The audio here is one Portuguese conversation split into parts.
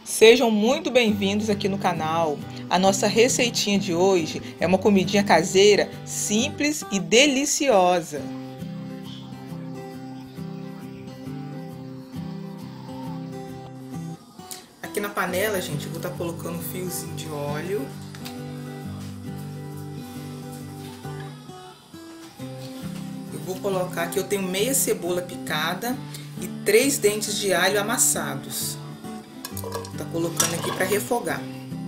Sejam muito bem-vindos aqui no canal. A nossa receitinha de hoje é uma comidinha caseira simples e deliciosa. Aqui na panela, gente, eu vou estar colocando um fiozinho de óleo. Eu vou colocar aqui, eu tenho meia cebola picada e 3 dentes de alho amassados. Tá colocando aqui para refogar.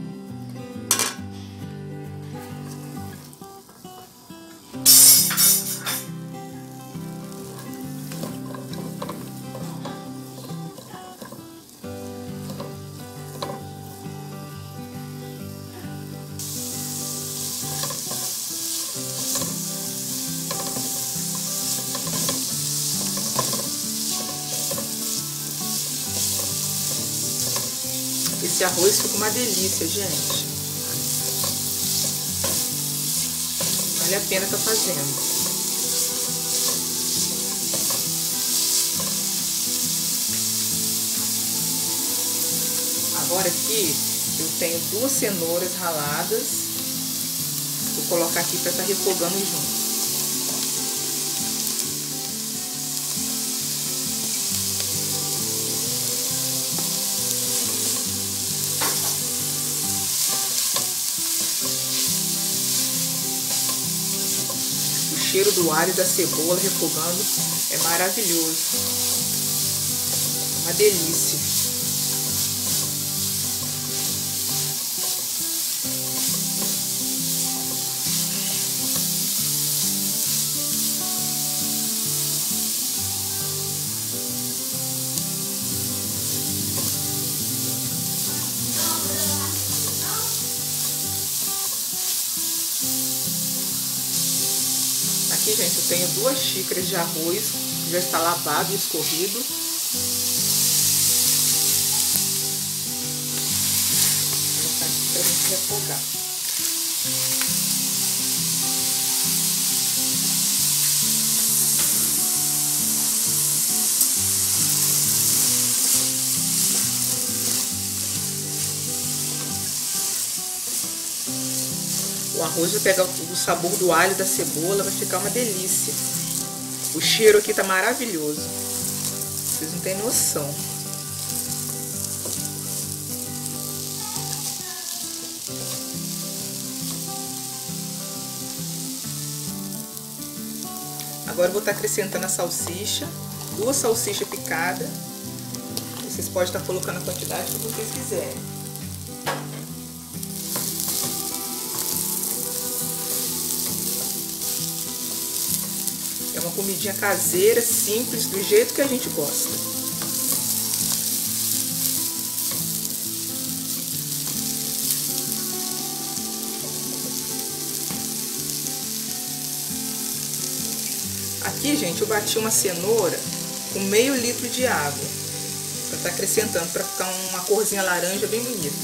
Esse arroz fica uma delícia, gente. Vale a pena estar fazendo. Agora aqui eu tenho 2 cenouras raladas. Vou colocar aqui para estar refogando junto. O cheiro do alho e da cebola refogando é maravilhoso. Uma delícia. Aqui, gente, eu tenho 2 xícaras de arroz, que já está lavado e escorrido. Vou colocar aqui para a gente refogar. O arroz vai pegar o sabor do alho e da cebola, vai ficar uma delícia. O cheiro aqui tá maravilhoso. Vocês não têm noção. Agora eu vou estar acrescentando a salsicha, 2 salsichas picadas. Vocês podem estar colocando a quantidade que vocês quiserem. É uma comidinha caseira, simples, do jeito que a gente gosta. Aqui, gente, eu bati uma cenoura com meio litro de água. Pra estar acrescentando, para ficar uma corzinha laranja bem bonita.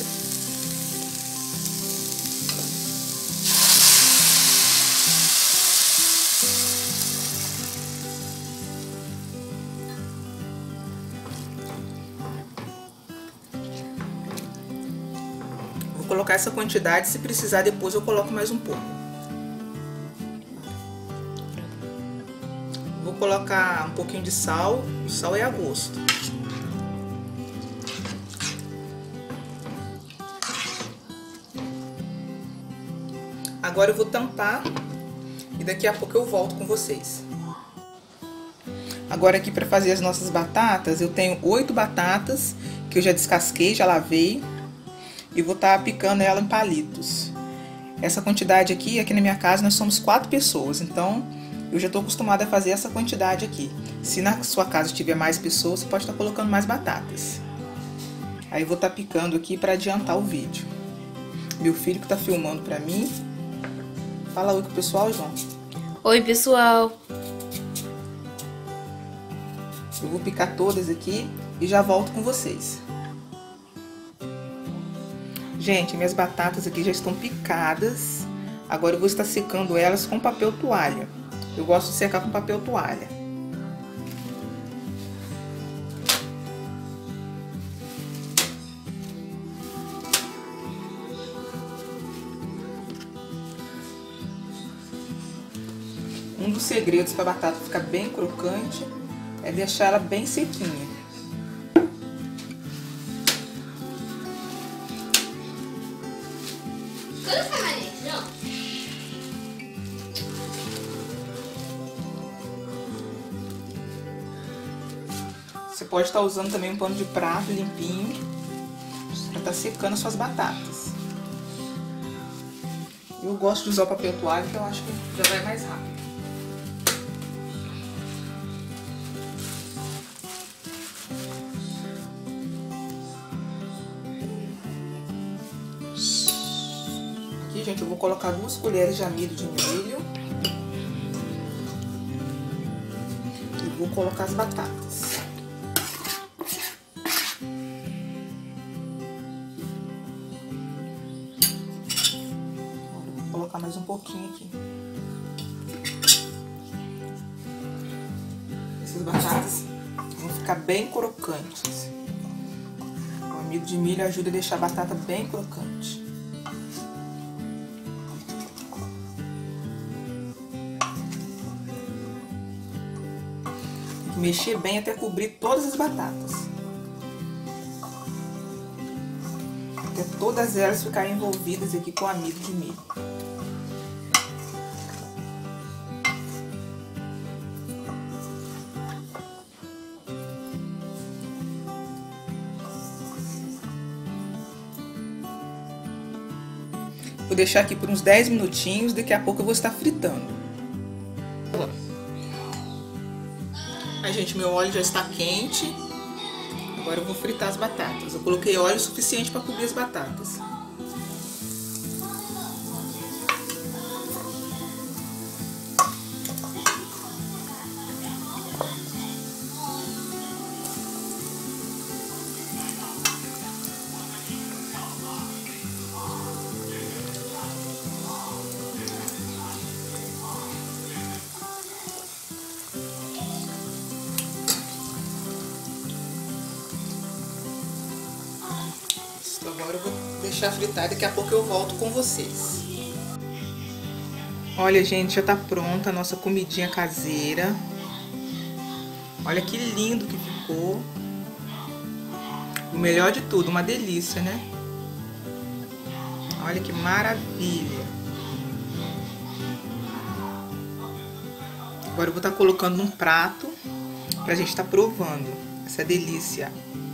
Vou colocar essa quantidade, se precisar depois eu coloco mais um pouco. Vou colocar um pouquinho de sal, o sal é a gosto. Agora eu vou tampar e daqui a pouco eu volto com vocês. Agora aqui para fazer as nossas batatas, eu tenho 8 batatas que eu já descasquei, já lavei. E vou estar picando ela em palitos. Essa quantidade aqui na minha casa nós somos 4 pessoas, então eu já estou acostumada a fazer essa quantidade aqui. Se na sua casa tiver mais pessoas, você pode estar colocando mais batatas. Aí eu vou estar picando aqui para adiantar o vídeo. Meu filho que está filmando para mim. Fala oi com o pessoal, João. Oi, pessoal. Eu vou picar todas aqui e já volto com vocês. Gente, minhas batatas aqui já estão picadas. Agora eu vou estar secando elas com papel toalha. Eu gosto de secar com papel toalha. Um dos segredos para a batata ficar bem crocante é deixar ela bem sequinha. Você pode estar usando também um pano de prato limpinho para estar secando as suas batatas. Eu gosto de usar o papel toalha, que eu acho que já vai mais rápido. Aqui, gente, eu vou colocar 2 colheres de amido de milho. E vou colocar as batatas. Vou colocar mais um pouquinho aqui. Essas batatas vão ficar bem crocantes. O amido de milho ajuda a deixar a batata bem crocante. Tem que mexer bem até cobrir todas as batatas. Até todas elas ficarem envolvidas aqui com o amido de milho. Vou deixar aqui por uns 10 minutinhos, daqui a pouco eu vou estar fritando. Aí, gente, meu óleo já está quente. Agora eu vou fritar as batatas. Eu coloquei óleo suficiente para cobrir as batatas. Agora eu vou deixar fritar, daqui a pouco eu volto com vocês. Olha, gente, já tá pronta a nossa comidinha caseira. Olha que lindo que ficou. O melhor de tudo, uma delícia, né? Olha que maravilha. Agora eu vou estar colocando num prato pra gente estar provando essa delícia.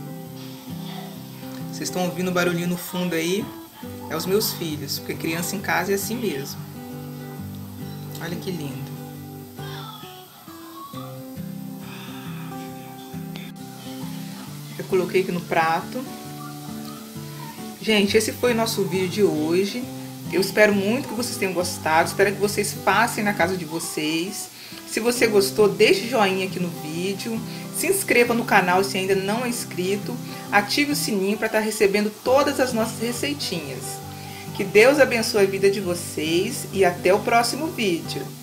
Vocês estão ouvindo o barulhinho no fundo aí? É os meus filhos, porque criança em casa é assim mesmo. Olha que lindo. Eu coloquei aqui no prato. Gente, esse foi o nosso vídeo de hoje. Eu espero muito que vocês tenham gostado. Espero que vocês façam na casa de vocês. Se você gostou, deixe joinha aqui no vídeo. Se inscreva no canal se ainda não é inscrito. Ative o sininho para estar recebendo todas as nossas receitinhas. Que Deus abençoe a vida de vocês e até o próximo vídeo.